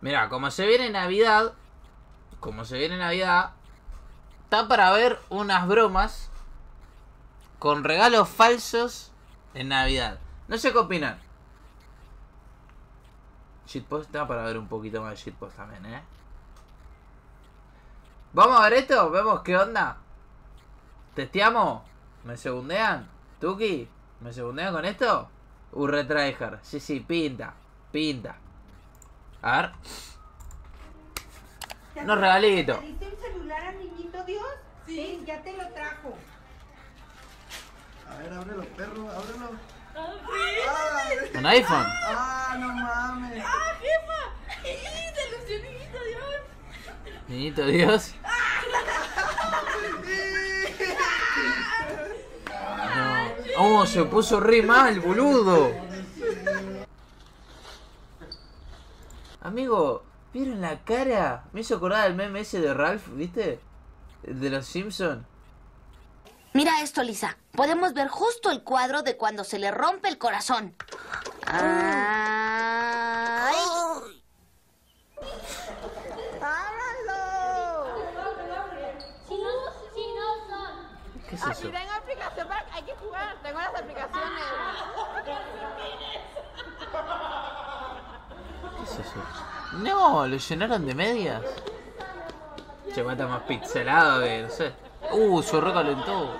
Mira, como se viene Navidad, está para ver unas bromas con regalos falsos en Navidad. No sé qué opinan. Shitpost está para ver un poquito más de shitpost también, ¿eh? ¿Vamos a ver esto? ¿Vemos qué onda? ¿Testeamos? ¿Me segundean? ¿Tuki? ¿Me segundean con esto? Retryhard. Sí, pinta. Pinta. A ver. Unos regalitos. ¿Le diste un celular al niñito Dios? Sí, ya te lo trajo. A ver, ábrelo, perro, ábrelo. ¿Un iPhone? Ah, no mames. ¡Ah, jefa! ¡Se lució niñito Dios! Niñito Dios. No. Oh, se puso re mal, boludo. Amigo, ¿vieron la cara? Me hizo acordar el meme ese de Ralph, ¿viste? El de los Simpsons. Mira esto, Lisa. Podemos ver justo el cuadro de cuando se le rompe el corazón. ¡Ay! ¿Qué es eso? Aquí tengo aplicación para... Hay que jugar. Tengo las aplicaciones. ¿Qué es eso? No, lo llenaron de medias. Che, va a estar más pixelado que, no sé. Se recalentó.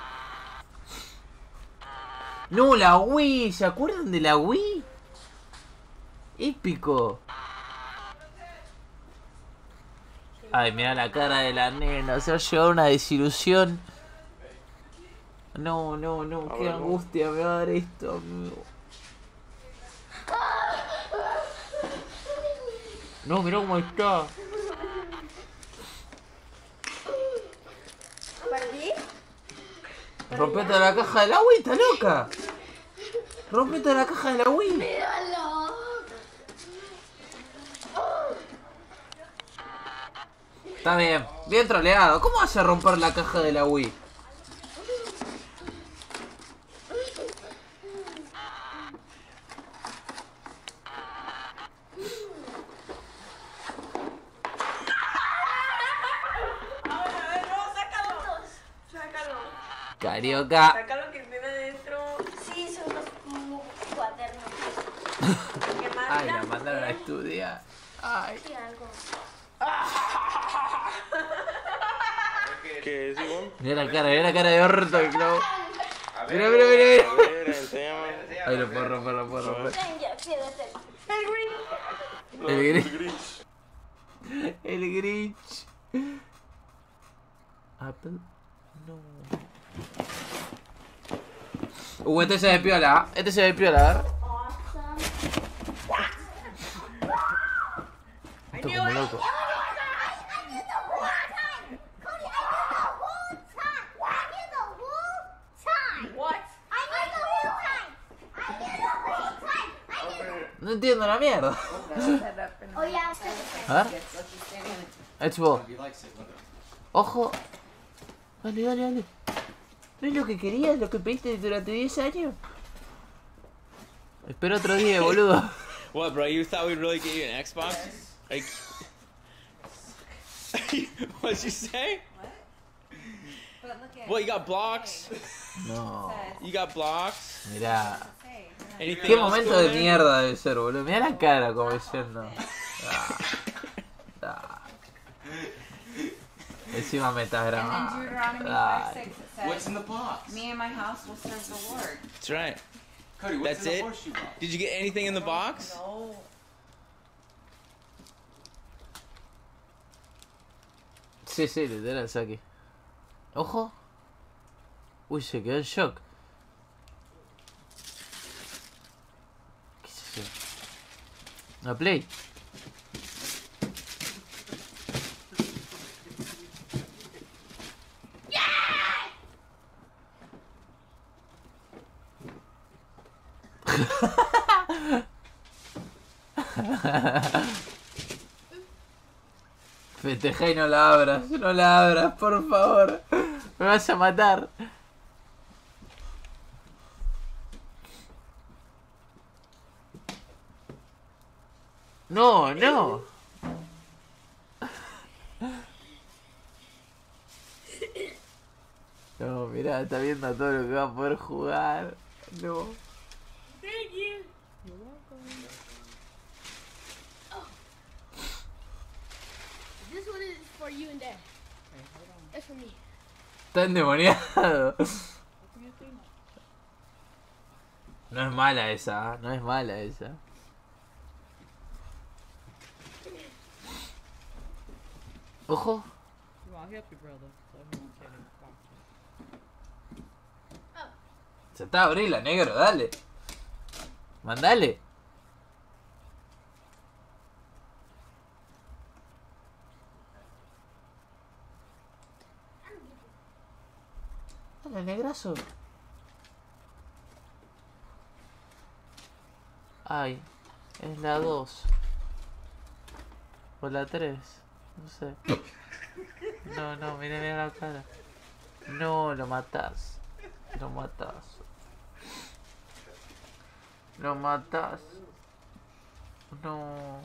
No, la Wii. ¿Se acuerdan de la Wii? Épico. Ay, mira la cara de la nena. Se va a llevar una desilusión. No. Qué angustia me va a dar esto, amigo. No, mirá cómo está. ¿Perdí? Rompete la caja de la Wii, está loca. Rompete la caja de la Wii. ¡Míralo! Está bien, bien troleado. ¿Cómo vas a romper la caja de la Wii? Carioca. Saca lo que tiene adentro. Sí, son unos cuadernos. ¿Qué más? Ay, la mandaron a estudiar. Ay. Sí, algo. ¿Qué es, Ivonne? Mira la cara de orto el Clau. Mira. A ver, enséñame. Ay, lo puedo romper. Ya, quédate. El Grinch. Grinch. El Grinch. Apple. No. Este se ve piola. Este se ve piola, a ver. Esto como loco. No entiendo la mierda. A ver. Xbox. Ojo. Dale. ¿No es lo que querías? ¿Lo que pediste durante 10 años? Espera otro día, boludo. What, bro? You thought we'd really get you an Xbox? Like, what'd you say? What, you got blocks? No. You got blocks? Mirá. Anything Qué else momento going de there? mierda debe ser, boludo. Mirá la cara como diciendo. Encima me estás And then grabando. Deuteronomy Dale. 5:6 it says, What's in the box? "Me and my house will serve the Lord." That's right. Cody, what's That's in the it? horseshoe box? Did you get anything in the box? No. Sí, literal, saque. Ojo. Uy, se quedó en shock. ¿Qué es eso? Una Play. Festeja y no la abras, por favor. Me vas a matar. No. Mirá, está viendo todo lo que va a poder jugar. No. Thank you. This one is for you and Dad. That's for me. Está endemoniado. No es mala esa, no es mala esa. Ojo. Well, I'll help you, brother. So he won't tell him. Se está abrila, negro, dale. Mandale. Dale, negrazo. Ay, es la 2. O la 3. No sé. No, no, mira la cara. No, lo matas. Lo matas. Lo matas. No.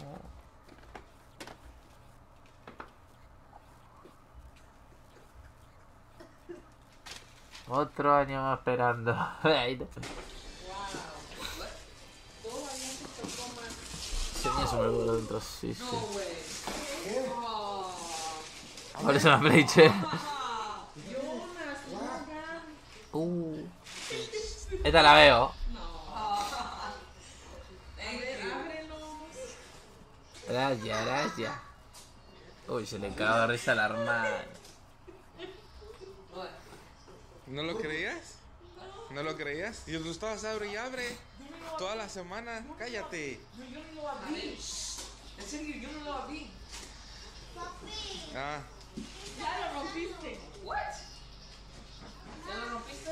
Otro año más esperando. Tenía su mercado dentro, sí, sí. Por eso me pleiché. Esta la veo. Gracias, gracias. Uy, se le cagó de risa a la hermana. ¿No lo creías? ¿No lo creías? Y tú estabas abre y abre toda la semana. Cállate. No, yo no lo abrí. En serio, yo no lo abrí. Ah. Ya lo rompiste. What? ¿Ya lo rompiste?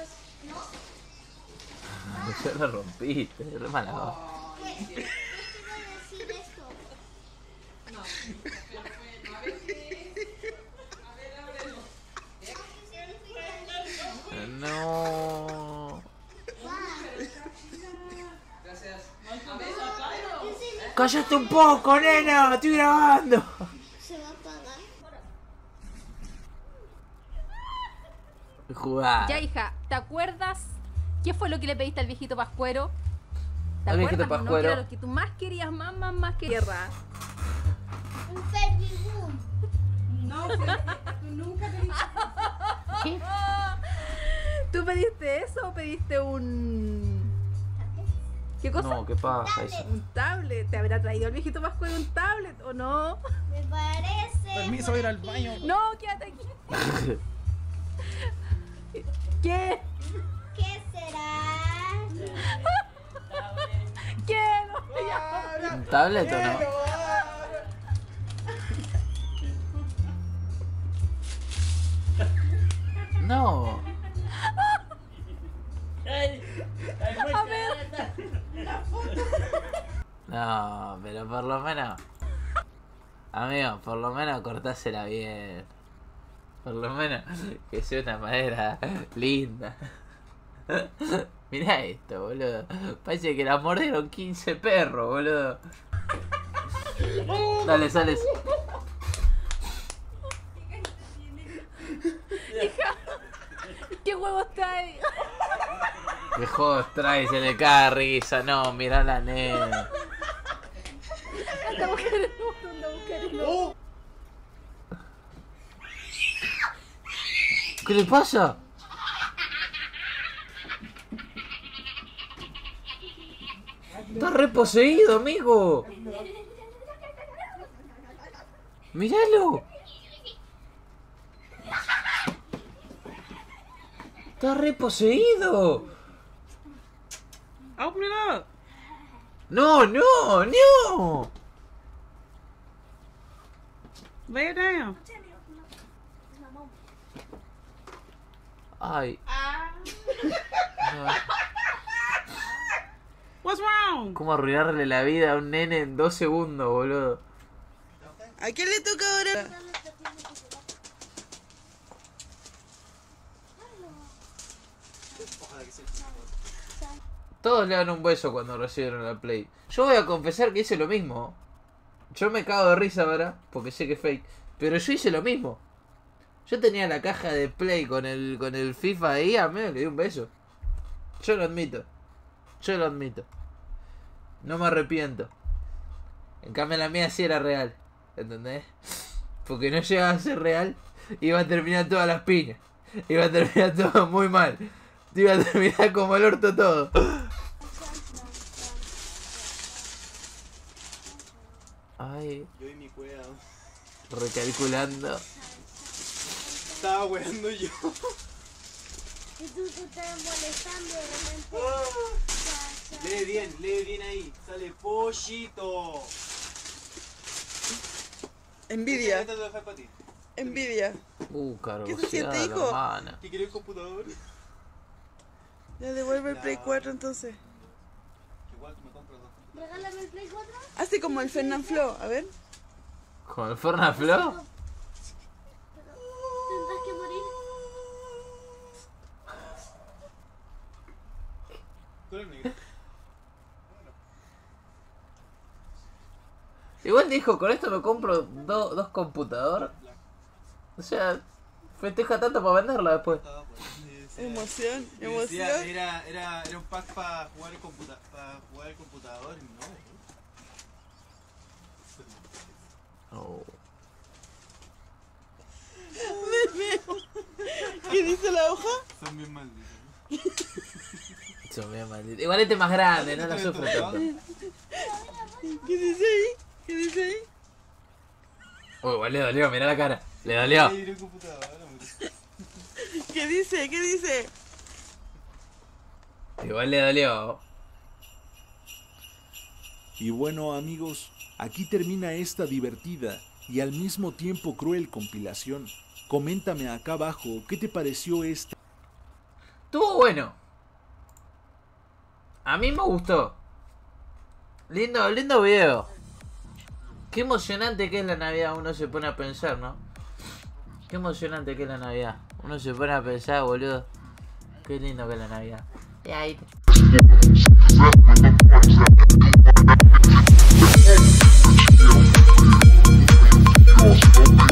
Ya lo rompiste, re mala. ¿Qué quiere decir esto? No. A ver qué. A ver, ábrelo. No. Gracias. A ver, apágalo. Cállate un poco, nena, estoy grabando. ¿Se va a apagar? Jugar. Ya, hija, ¿te acuerdas qué fue lo que le pediste al viejito Pascuero? ¿Te Al viejito acuerdas o no? Pascuero. Que era lo que tú más querías, más que tierra. Un Fermigum. No, tú nunca te dices. ¿Qué? ¿Tú pediste eso o pediste un... ¿Qué cosa? No, qué paja eso. Un tablet. ¿Te habrá traído el viejito Pascuero un tablet o no? Me parece. Permiso, voy a ir al baño. No, quédate aquí. ¿Qué? ¿Qué será? ¿Qué? No, ya. ¿Un tablet o no? No. A ver. No, pero por lo menos. Amigo, por lo menos cortásela bien. Por lo menos que sea una madera linda. Mirá esto, boludo. Parece que la mordieron 15 perros, boludo. Dale, sales. ¿Qué huevos trae? ¿Qué juegos trae? Se le cae risa. No, mirá la nena. Anda a buscar el otro, anda a buscar el otro. ¿Qué le pasa? Está reposeído, amigo. Míralo. Está reposeído. Open it up. No, no, no. Lay it down. Ay. No. What's wrong? ¿Cómo arruinarle la vida a un nene en 2 segundos, boludo? ¿A quién le toca ahora? Todos le dan un beso cuando reciben la Play. Yo voy a confesar que hice lo mismo. Yo me cago de risa ahora, porque sé que es fake. Pero yo hice lo mismo. Yo tenía la caja de Play con el FIFA ahí, a mí le di un beso. Yo lo admito. Yo lo admito. No me arrepiento. En cambio la mía sí era real. ¿Entendés? Porque no llegaba a ser real, iba a terminar todas las piñas. Iba a terminar todo muy mal. Iba a terminar como el orto todo. Ay. Yo y mi cuidado. Recalculando. Estaba weando yo. Y tú estás molestando de repente. Lee bien ahí. Sale pollito. Envidia. Esto te lo dejo para ti. Envidia. ¿Qué se siente, hijo? ¿Qué quiere el computador? Ya devuelve el Play 4 entonces. Igual tú me compras dos. Regálame el Play 4. Así como el Fernanfloo, a ver. ¿Con el Fernanfloo? Tendrás que morir. Tú eres negro. Igual dijo, con esto me compro dos computadores. O sea, festeja tanto para venderlo después. Emoción, Decía, emoción. era un pack para jugar el computador y no. Oh. ¿Qué dice la hoja? Son bien malditos. Son bien malditos. Igual este es más grande, no la sufre tanto. ¿Qué dice ahí? ¿Qué dice ahí? Uy, igual le dolió, mirá la cara. Le dolió. ¿Qué dice? ¿Qué dice? Igual le dolió. Y bueno, amigos, aquí termina esta divertida y al mismo tiempo cruel compilación. Coméntame acá abajo, ¿qué te pareció esta? Estuvo bueno. A mí me gustó. Lindo video. Qué emocionante que es la Navidad, uno se pone a pensar, ¿no? Qué emocionante que es la Navidad. Uno se pone a pensar, boludo. Qué lindo que es la Navidad. Y ahí.